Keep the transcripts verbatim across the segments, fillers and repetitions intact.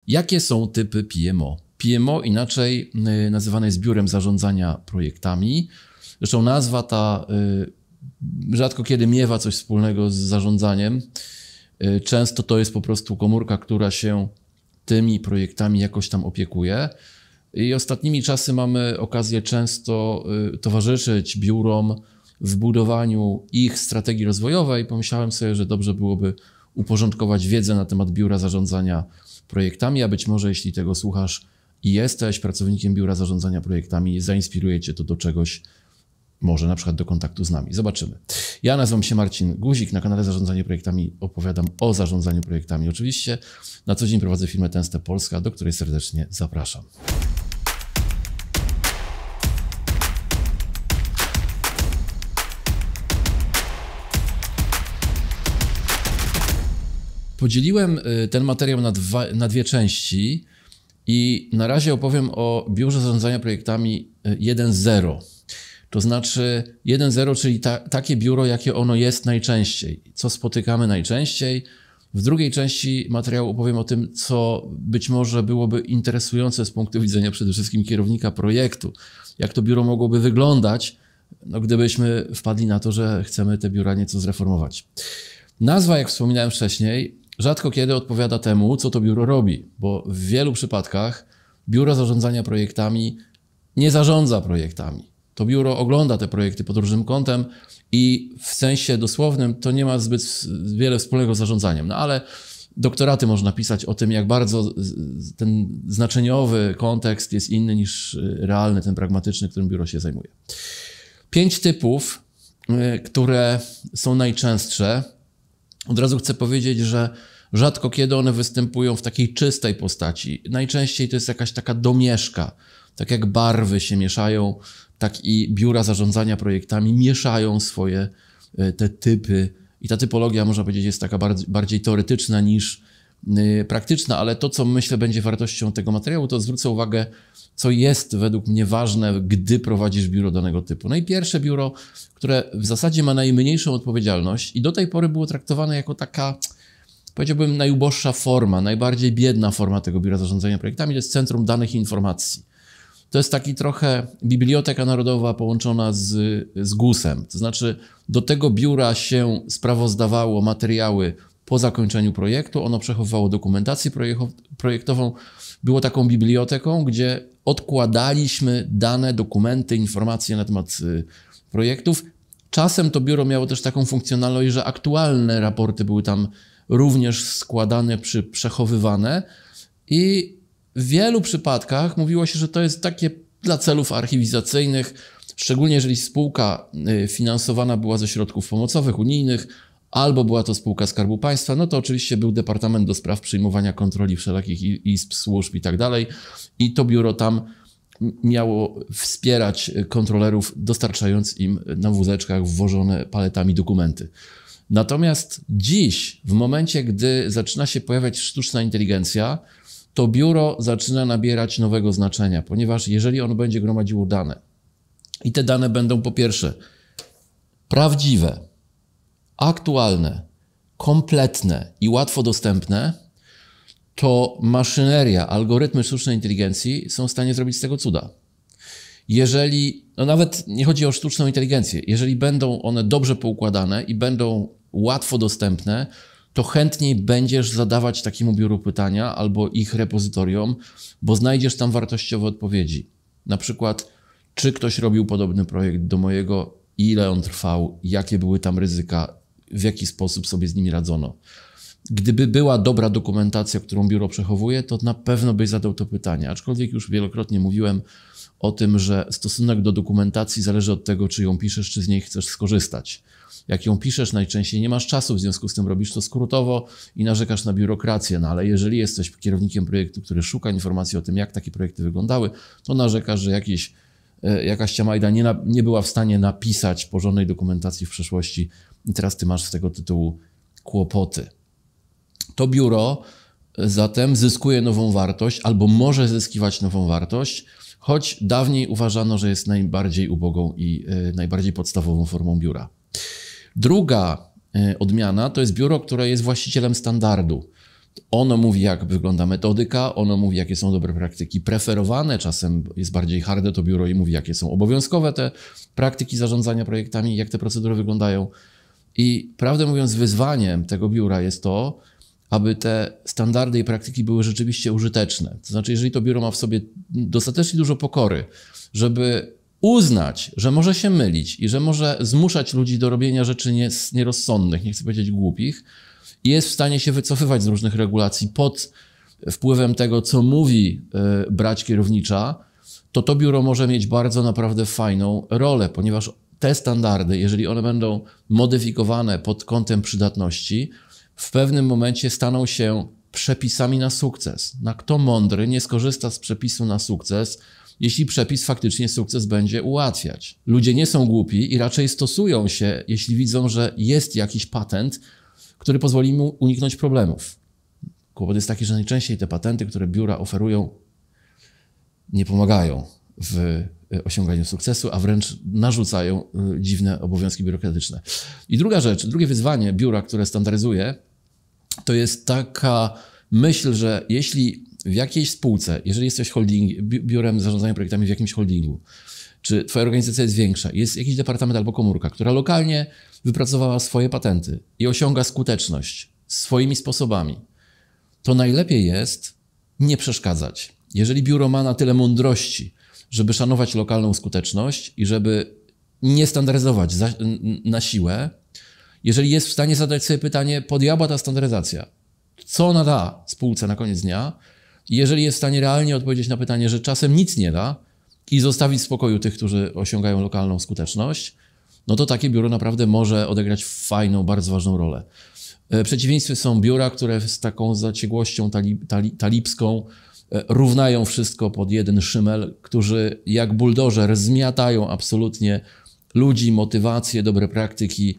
Jakie są typy P M O? P M O inaczej nazywane jest biurem zarządzania projektami. Zresztą nazwa ta rzadko kiedy miewa coś wspólnego z zarządzaniem. Często to jest po prostu komórka, która się tymi projektami jakoś tam opiekuje. I ostatnimi czasy mamy okazję często towarzyszyć biurom w budowaniu ich strategii rozwojowej. Pomyślałem sobie, że dobrze byłoby uporządkować wiedzę na temat biura zarządzania projektami, a być może jeśli tego słuchasz i jesteś pracownikiem biura zarządzania projektami, zainspiruje cię to do czegoś, może na przykład do kontaktu z nami. Zobaczymy. Ja nazywam się Marcin Guzik, na kanale Zarządzanie Projektami opowiadam o zarządzaniu projektami. Oczywiście na co dzień prowadzę firmę Ten Step Polska, do której serdecznie zapraszam. Podzieliłem ten materiał na, dwa, na dwie części i na razie opowiem o biurze zarządzania projektami jeden zero. To znaczy jeden zero, czyli ta, takie biuro, jakie ono jest najczęściej, co spotykamy najczęściej. W drugiej części materiału opowiem o tym, co być może byłoby interesujące z punktu widzenia przede wszystkim kierownika projektu. Jak to biuro mogłoby wyglądać, no, gdybyśmy wpadli na to, że chcemy te biura nieco zreformować. Nazwa, jak wspominałem wcześniej, rzadko kiedy odpowiada temu, co to biuro robi, bo w wielu przypadkach biuro zarządzania projektami nie zarządza projektami. To biuro ogląda te projekty pod różnym kątem i w sensie dosłownym to nie ma zbyt wiele wspólnego z zarządzaniem. No ale doktoraty można pisać o tym, jak bardzo ten znaczeniowy kontekst jest inny niż realny, ten pragmatyczny, którym biuro się zajmuje. Pięć typów, które są najczęstsze. Od razu chcę powiedzieć, że rzadko kiedy one występują w takiej czystej postaci. Najczęściej to jest jakaś taka domieszka. Tak jak barwy się mieszają, tak i biura zarządzania projektami mieszają swoje te typy. I ta typologia, można powiedzieć, jest taka bardziej, bardziej teoretyczna niż yy, praktyczna, ale to, co myślę będzie wartością tego materiału, to zwrócę uwagę, co jest według mnie ważne, gdy prowadzisz biuro danego typu. No i pierwsze biuro, które w zasadzie ma najmniejszą odpowiedzialność i do tej pory było traktowane jako taka, powiedziałbym, najuboższa forma, najbardziej biedna forma tego biura zarządzania projektami, to jest Centrum Danych i Informacji. To jest taki trochę Biblioteka Narodowa połączona z, z gusem. To znaczy do tego biura się sprawozdawało materiały po zakończeniu projektu, ono przechowywało dokumentację projektową, było taką biblioteką, gdzie odkładaliśmy dane, dokumenty, informacje na temat projektów. Czasem to biuro miało też taką funkcjonalność, że aktualne raporty były tam również składane, przy, przechowywane i w wielu przypadkach mówiło się, że to jest takie dla celów archiwizacyjnych, szczególnie jeżeli spółka finansowana była ze środków pomocowych, unijnych, albo była to spółka Skarbu Państwa, no to oczywiście był Departament do Spraw Przyjmowania Kontroli wszelakich izb, służb i tak dalej. I to biuro tam miało wspierać kontrolerów, dostarczając im na wózeczkach wwożone paletami dokumenty. Natomiast dziś, w momencie, gdy zaczyna się pojawiać sztuczna inteligencja, to biuro zaczyna nabierać nowego znaczenia, ponieważ jeżeli ono będzie gromadziło dane i te dane będą po pierwsze prawdziwe, aktualne, kompletne i łatwo dostępne, to maszyneria, algorytmy sztucznej inteligencji są w stanie zrobić z tego cuda. Jeżeli, no nawet nie chodzi o sztuczną inteligencję, jeżeli będą one dobrze poukładane i będą łatwo dostępne, to chętniej będziesz zadawać takiemu biuru pytania albo ich repozytorium, bo znajdziesz tam wartościowe odpowiedzi. Na przykład, czy ktoś robił podobny projekt do mojego, ile on trwał, jakie były tam ryzyka, w jaki sposób sobie z nimi radzono. Gdyby była dobra dokumentacja, którą biuro przechowuje, to na pewno byś zadał to pytanie. Aczkolwiek już wielokrotnie mówiłem o tym, że stosunek do dokumentacji zależy od tego, czy ją piszesz, czy z niej chcesz skorzystać. Jak ją piszesz, najczęściej nie masz czasu, w związku z tym robisz to skrótowo i narzekasz na biurokrację. No ale jeżeli jesteś kierownikiem projektu, który szuka informacji o tym, jak takie projekty wyglądały, to narzekasz, że jakieś, jakaś ciamajda nie, na, nie była w stanie napisać porządnej dokumentacji w przeszłości i teraz ty masz z tego tytułu kłopoty. To biuro zatem zyskuje nową wartość albo może zyskiwać nową wartość, choć dawniej uważano, że jest najbardziej ubogą i najbardziej podstawową formą biura. Druga odmiana to jest biuro, które jest właścicielem standardu. Ono mówi, jak wygląda metodyka, ono mówi, jakie są dobre praktyki preferowane, czasem jest bardziej harde to biuro i mówi, jakie są obowiązkowe te praktyki zarządzania projektami, jak te procedury wyglądają. I prawdę mówiąc, wyzwaniem tego biura jest to, aby te standardy i praktyki były rzeczywiście użyteczne. To znaczy, jeżeli to biuro ma w sobie dostatecznie dużo pokory, żeby uznać, że może się mylić i że może zmuszać ludzi do robienia rzeczy nierozsądnych, nie chcę powiedzieć głupich, i jest w stanie się wycofywać z różnych regulacji pod wpływem tego, co mówi y, brać kierownicza, to to biuro może mieć bardzo naprawdę fajną rolę, ponieważ te standardy, jeżeli one będą modyfikowane pod kątem przydatności, w pewnym momencie staną się przepisami na sukces. Na kto mądry nie skorzysta z przepisu na sukces, jeśli przepis faktycznie sukces będzie ułatwiać. Ludzie nie są głupi i raczej stosują się, jeśli widzą, że jest jakiś patent, który pozwoli mu uniknąć problemów. Kłopot jest taki, że najczęściej te patenty, które biura oferują, nie pomagają w osiąganiu sukcesu, a wręcz narzucają dziwne obowiązki biurokratyczne. I druga rzecz, drugie wyzwanie biura, które standaryzuje, to jest taka myśl, że jeśli w jakiejś spółce, jeżeli jesteś holding, biurem zarządzania projektami w jakimś holdingu, czy twoja organizacja jest większa, jest jakiś departament albo komórka, która lokalnie wypracowała swoje patenty i osiąga skuteczność swoimi sposobami, to najlepiej jest nie przeszkadzać. Jeżeli biuro ma na tyle mądrości, żeby szanować lokalną skuteczność i żeby nie standaryzować za, na siłę, jeżeli jest w stanie zadać sobie pytanie, po diabła ta standaryzacja, co ona da spółce na koniec dnia, i jeżeli jest w stanie realnie odpowiedzieć na pytanie, że czasem nic nie da i zostawić w spokoju tych, którzy osiągają lokalną skuteczność, no to takie biuro naprawdę może odegrać fajną, bardzo ważną rolę. W przeciwieństwie są biura, które z taką zaciegłością talib, talib, talibską równają wszystko pod jeden szymel, którzy jak buldożer zmiatają absolutnie ludzi, motywacje, dobre praktyki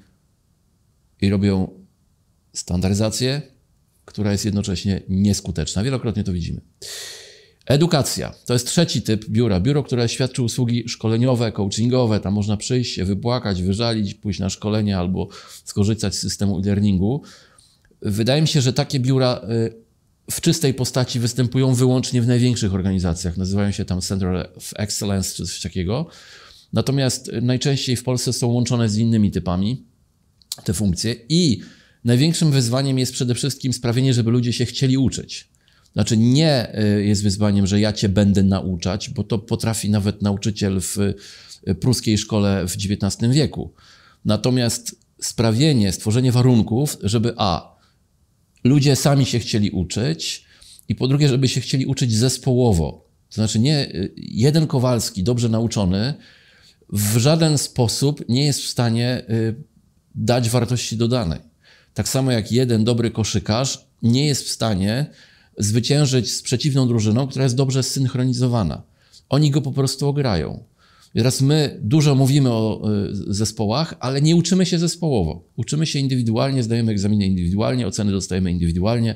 i robią standaryzację, która jest jednocześnie nieskuteczna. Wielokrotnie to widzimy. Edukacja. To jest trzeci typ biura. Biuro, które świadczy usługi szkoleniowe, coachingowe. Tam można przyjść, się wypłakać, wyżalić, pójść na szkolenie albo skorzystać z systemu e-learningu. Wydaje mi się, że takie biura w czystej postaci występują wyłącznie w największych organizacjach. Nazywają się tam Center of Excellence czy coś takiego. Natomiast najczęściej w Polsce są łączone z innymi typami te funkcje i największym wyzwaniem jest przede wszystkim sprawienie, żeby ludzie się chcieli uczyć. Znaczy nie jest wyzwaniem, że ja cię będę nauczać, bo to potrafi nawet nauczyciel w pruskiej szkole w dziewiętnastym wieku. Natomiast sprawienie, stworzenie warunków, żeby a, ludzie sami się chcieli uczyć i po drugie, żeby się chcieli uczyć zespołowo. To znaczy nie jeden Kowalski, dobrze nauczony, w żaden sposób nie jest w stanie dać wartości dodanej. Tak samo jak jeden dobry koszykarz nie jest w stanie zwyciężyć z przeciwną drużyną, która jest dobrze zsynchronizowana. Oni go po prostu ograją. I teraz my dużo mówimy o zespołach, ale nie uczymy się zespołowo. Uczymy się indywidualnie, zdajemy egzaminy indywidualnie, oceny dostajemy indywidualnie,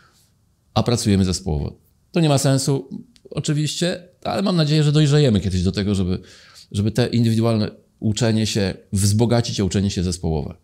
a pracujemy zespołowo. To nie ma sensu oczywiście, ale mam nadzieję, że dojrzejemy kiedyś do tego, żeby, żeby te indywidualne uczenie się wzbogacić, a uczenie się zespołowe.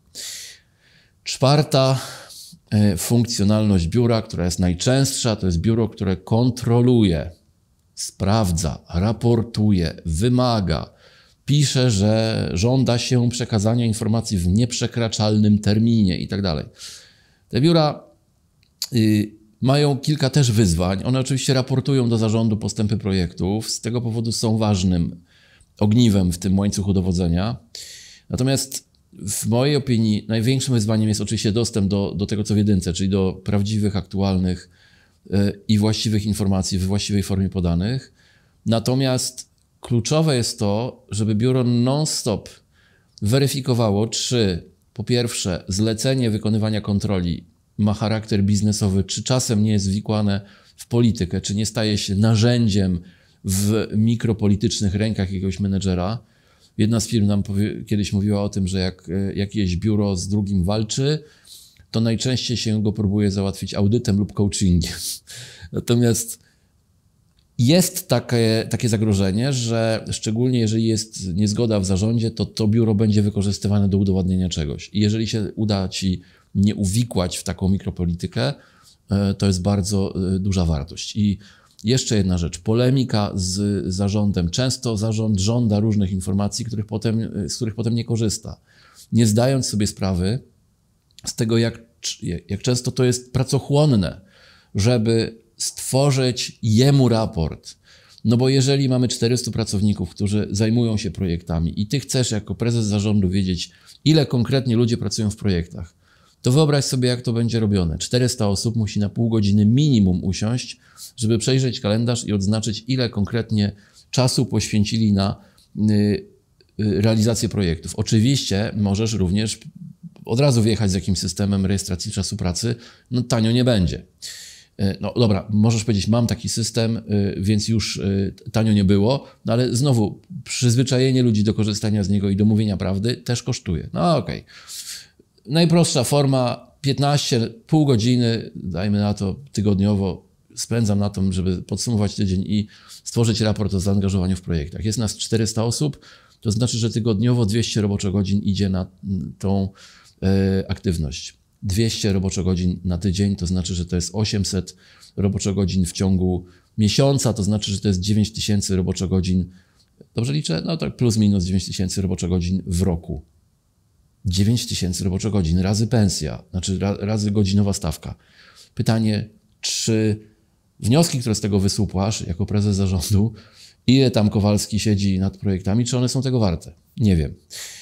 Czwarta funkcjonalność biura, która jest najczęstsza, to jest biuro, które kontroluje, sprawdza, raportuje, wymaga, pisze, że żąda się przekazania informacji w nieprzekraczalnym terminie i tak dalej. Te biura y, mają kilka też wyzwań. One oczywiście raportują do zarządu postępy projektów, z tego powodu są ważnym ogniwem w tym łańcuchu dowodzenia. Natomiast w mojej opinii największym wyzwaniem jest oczywiście dostęp do, do tego, co w jedynce, czyli do prawdziwych, aktualnych yy, i właściwych informacji w właściwej formie podanych. Natomiast kluczowe jest to, żeby biuro non-stop weryfikowało, czy po pierwsze zlecenie wykonywania kontroli ma charakter biznesowy, czy czasem nie jest wikłane w politykę, czy nie staje się narzędziem w mikropolitycznych rękach jakiegoś menedżera. Jedna z firm nam powie, kiedyś mówiła o tym, że jak jakieś biuro z drugim walczy, to najczęściej się go próbuje załatwić audytem lub coachingiem. Natomiast jest takie, takie zagrożenie, że szczególnie jeżeli jest niezgoda w zarządzie, to to biuro będzie wykorzystywane do udowadniania czegoś. I jeżeli się uda ci nie uwikłać w taką mikropolitykę, to jest bardzo duża wartość. I jeszcze jedna rzecz, polemika z zarządem. Często zarząd żąda różnych informacji, których potem, z których potem nie korzysta, nie zdając sobie sprawy z tego, jak, jak często to jest pracochłonne, żeby stworzyć jemu raport. No bo jeżeli mamy czterystu pracowników, którzy zajmują się projektami i ty chcesz jako prezes zarządu wiedzieć, ile konkretnie ludzie pracują w projektach, to wyobraź sobie, jak to będzie robione. czterysta osób musi na pół godziny minimum usiąść, żeby przejrzeć kalendarz i odznaczyć, ile konkretnie czasu poświęcili na y, y, realizację projektów. Oczywiście możesz również od razu wjechać z jakimś systemem rejestracji czasu pracy, no tanio nie będzie. No dobra, możesz powiedzieć, mam taki system, więc już tanio nie było, no ale znowu przyzwyczajenie ludzi do korzystania z niego i do mówienia prawdy też kosztuje. No okej. Okay. Najprostsza forma, piętnaście, pół godziny, dajmy na to tygodniowo, spędzam na to, żeby podsumować tydzień i stworzyć raport o zaangażowaniu w projektach. Jest nas czterysta osób, to znaczy, że tygodniowo dwieście roboczogodzin idzie na tą e, aktywność. dwieście roboczogodzin na tydzień, to znaczy, że to jest osiemset roboczogodzin w ciągu miesiąca, to znaczy, że to jest dziewięć tysięcy roboczogodzin. Dobrze liczę? No tak plus minus dziewięć tysięcy roboczogodzin w roku. dziewięć tysięcy roboczogodzin razy pensja, znaczy razy godzinowa stawka. Pytanie, czy wnioski, które z tego wysłupasz jako prezes zarządu, ile tam Kowalski siedzi nad projektami, czy one są tego warte? Nie wiem.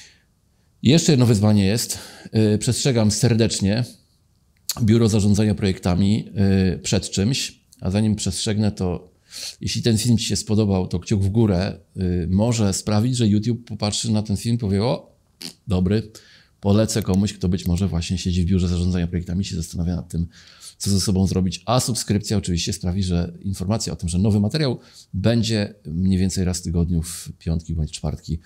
Jeszcze jedno wyzwanie jest, przestrzegam serdecznie Biuro Zarządzania Projektami przed czymś, a zanim przestrzegnę, to jeśli ten film ci się spodobał, to kciuk w górę może sprawić, że YouTube popatrzy na ten film i powie, o, dobry, polecę komuś, kto być może właśnie siedzi w Biurze Zarządzania Projektami i się zastanawia nad tym, co ze sobą zrobić, a subskrypcja oczywiście sprawi, że informacja o tym, że nowy materiał będzie mniej więcej raz w tygodniu w piątki bądź czwartki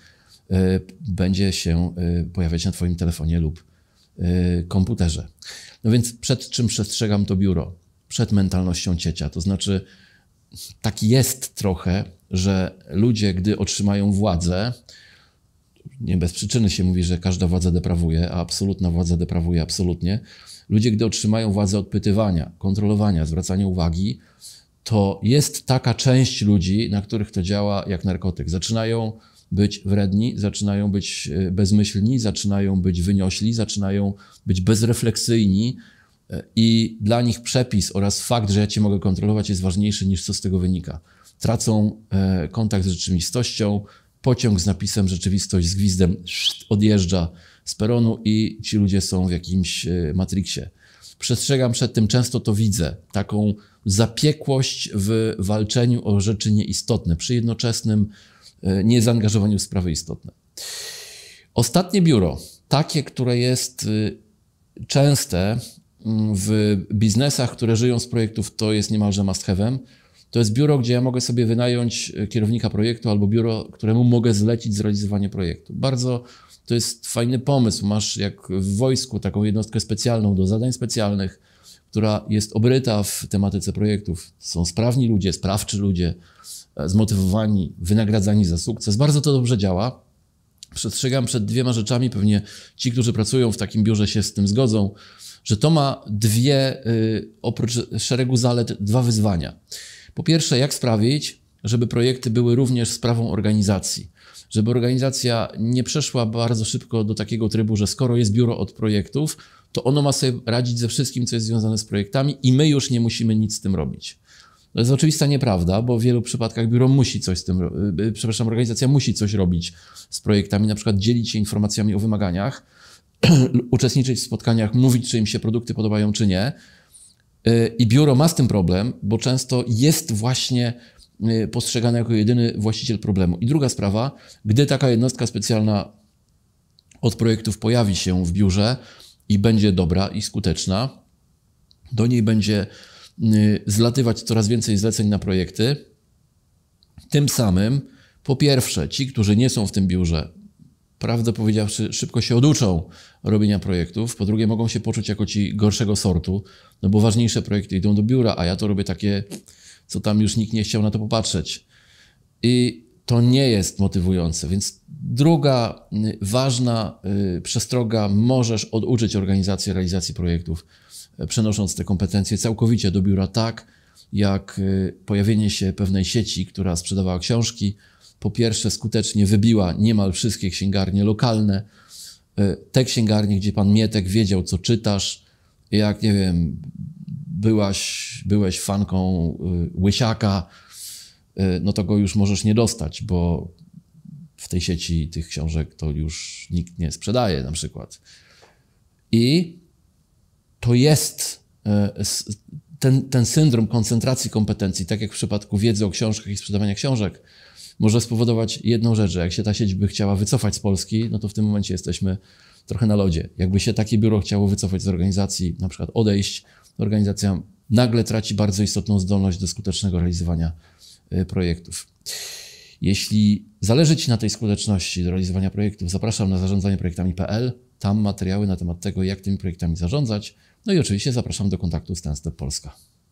będzie się pojawiać na twoim telefonie lub komputerze. No więc przed czym przestrzegam to biuro? Przed mentalnością ciecia. To znaczy tak jest trochę, że ludzie, gdy otrzymają władzę, nie bez przyczyny się mówi, że każda władza deprawuje, a absolutna władza deprawuje absolutnie. Ludzie, gdy otrzymają władzę odpytywania, kontrolowania, zwracania uwagi, to jest taka część ludzi, na których to działa jak narkotyk. Zaczynają być wredni, zaczynają być bezmyślni, zaczynają być wyniośli, zaczynają być bezrefleksyjni i dla nich przepis oraz fakt, że ja cię mogę kontrolować, jest ważniejszy niż co z tego wynika. Tracą kontakt z rzeczywistością, pociąg z napisem rzeczywistość z gwizdem odjeżdża z peronu i ci ludzie są w jakimś matriksie. Przestrzegam przed tym, często to widzę, taką zapiekłość w walczeniu o rzeczy nieistotne, przy jednoczesnym niezaangażowaniu w sprawy istotne. Ostatnie biuro, takie, które jest częste w biznesach, które żyją z projektów, to jest niemalże must have'em. To jest biuro, gdzie ja mogę sobie wynająć kierownika projektu albo biuro, któremu mogę zlecić zrealizowanie projektu. Bardzo to jest fajny pomysł. Masz jak w wojsku taką jednostkę specjalną do zadań specjalnych, która jest obryta w tematyce projektów. Są sprawni ludzie, sprawczy ludzie, zmotywowani, wynagradzani za sukces. Bardzo to dobrze działa. Przestrzegam przed dwiema rzeczami, pewnie ci, którzy pracują w takim biurze się z tym zgodzą, że to ma dwie, oprócz szeregu zalet, dwa wyzwania. Po pierwsze, jak sprawić, żeby projekty były również sprawą organizacji. Żeby organizacja nie przeszła bardzo szybko do takiego trybu, że skoro jest biuro od projektów, to ono ma sobie radzić ze wszystkim, co jest związane z projektami i my już nie musimy nic z tym robić. To jest oczywista nieprawda, bo w wielu przypadkach biuro musi coś z tym, przepraszam, organizacja musi coś robić z projektami, na przykład dzielić się informacjami o wymaganiach, uczestniczyć w spotkaniach, mówić, czy im się produkty podobają, czy nie. I biuro ma z tym problem, bo często jest właśnie postrzegane jako jedyny właściciel problemu. I druga sprawa, gdy taka jednostka specjalna od projektów pojawi się w biurze i będzie dobra i skuteczna, do niej będzie zlatywać coraz więcej zleceń na projekty. Tym samym, po pierwsze, ci, którzy nie są w tym biurze, prawdę powiedziawszy, szybko się oduczą robienia projektów. Po drugie, mogą się poczuć jako ci gorszego sortu, no bo ważniejsze projekty idą do biura, a ja to robię takie, co tam już nikt nie chciał na to popatrzeć. I to nie jest motywujące. Więc druga ważna przestroga, możesz oduczyć organizację realizacji projektów przenosząc te kompetencje całkowicie do biura, tak jak pojawienie się pewnej sieci, która sprzedawała książki, po pierwsze skutecznie wybiła niemal wszystkie księgarnie lokalne. Te księgarnie, gdzie pan Mietek wiedział, co czytasz, jak, nie wiem, byłaś, byłeś fanką Łysiaka, no to go już możesz nie dostać, bo w tej sieci tych książek to już nikt nie sprzedaje na przykład. I to jest ten, ten syndrom koncentracji kompetencji, tak jak w przypadku wiedzy o książkach i sprzedawania książek, może spowodować jedną rzecz, że jak się ta sieć by chciała wycofać z Polski, no to w tym momencie jesteśmy trochę na lodzie. Jakby się takie biuro chciało wycofać z organizacji, na przykład odejść, organizacja nagle traci bardzo istotną zdolność do skutecznego realizowania projektów. Jeśli zależy Ci na tej skuteczności do realizowania projektów, zapraszam na zarządzanie projektami kropka p l. Tam materiały na temat tego, jak tymi projektami zarządzać. No i oczywiście zapraszam do kontaktu z Ten Step Polska.